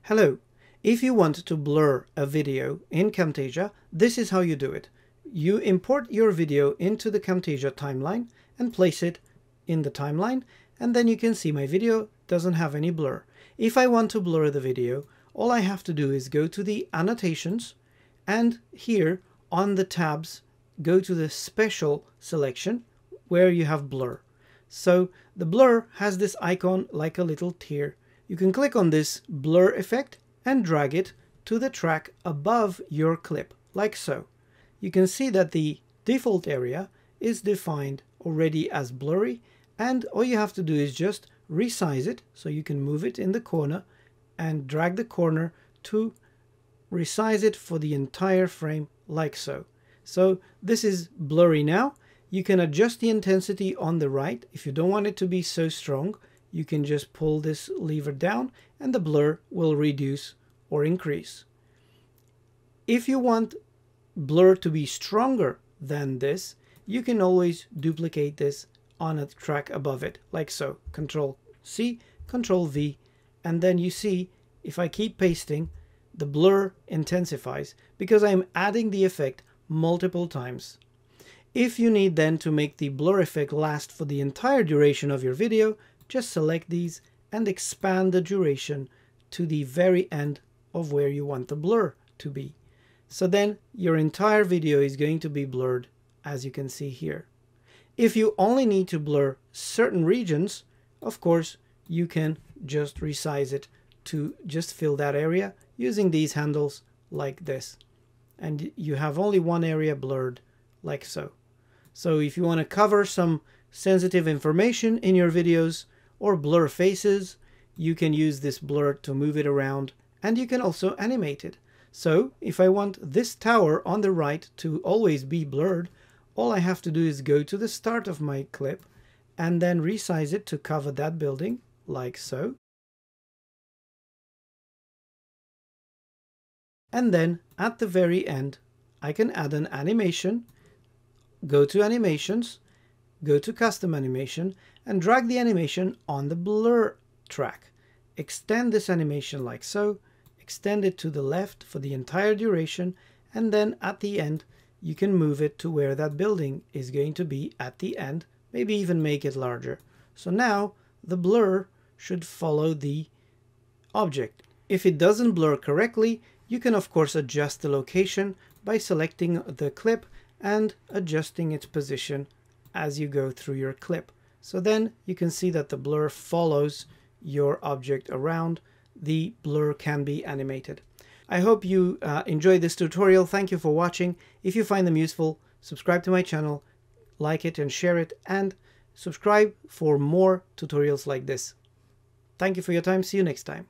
Hello! If you want to blur a video in Camtasia, this is how you do it. You import your video into the Camtasia timeline and place it in the timeline, and then you can see my video doesn't have any blur. If I want to blur the video, all I have to do is go to the annotations, and here on the tabs, go to the special selection where you have blur. So the blur has this icon like a little tear. You can click on this blur effect and drag it to the track above your clip, like so. You can see that the default area is defined already as blurry, and all you have to do is just resize it, so you can move it in the corner and drag the corner to resize it for the entire frame, like so. So this is blurry now. You can adjust the intensity on the right. If you don't want it to be so strong, you can just pull this lever down and the blur will reduce or increase. If you want blur to be stronger than this, you can always duplicate this on a track above it, like so. Control C, Control V, and then you see if I keep pasting, the blur intensifies because I'm adding the effect multiple times. If you need then to make the blur effect last for the entire duration of your video, just select these and expand the duration to the very end of where you want the blur to be. So then your entire video is going to be blurred, as you can see here. If you only need to blur certain regions, of course, you can just resize it to just fill that area using these handles like this. And you have only one area blurred, like so. So if you want to cover some sensitive information in your videos or blur faces, you can use this blur to move it around, and you can also animate it. So if I want this tower on the right to always be blurred, all I have to do is go to the start of my clip and then resize it to cover that building, like so. And then at the very end, I can add an animation, go to animations, go to custom animation, and drag the animation on the blur track. Extend this animation like so, extend it to the left for the entire duration, and then at the end, you can move it to where that building is going to be at the end, maybe even make it larger. So now the blur should follow the object. If it doesn't blur correctly, you can of course adjust the location by selecting the clip and adjusting its position as you go through your clip. So then you can see that the blur follows your object around. The blur can be animated. I hope you enjoyed this tutorial. Thank you for watching. If you find them useful, subscribe to my channel, like it and share it, and subscribe for more tutorials like this. Thank you for your time. See you next time.